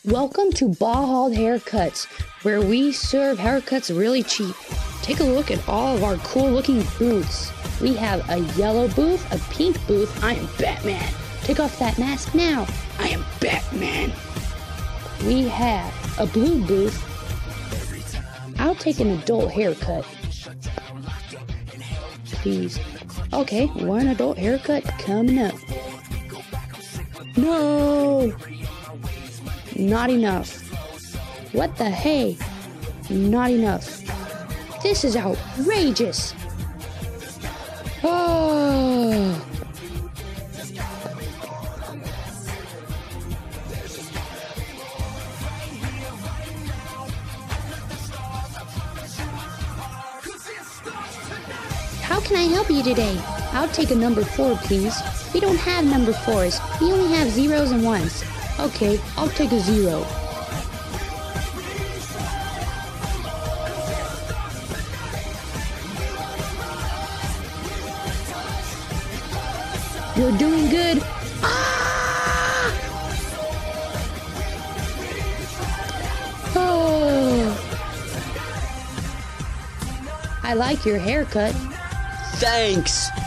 Welcome to Bald Haircuts, where we serve haircuts really cheap. Take a look at all of our cool looking booths. We have a yellow booth, a pink booth. I am Batman. Take off that mask now. I am Batman. We have a blue booth. I'll take an adult haircut. Please. Okay, one adult haircut coming up. No! Not enough. What the hey? Not enough. This is outrageous. Oh. How can I help you today? I'll take a number 4, please. We don't have number 4s. We only have 0s and 1s. Okay, I'll take a 0. You're doing good. Ah! Oh. I like your haircut. Thanks.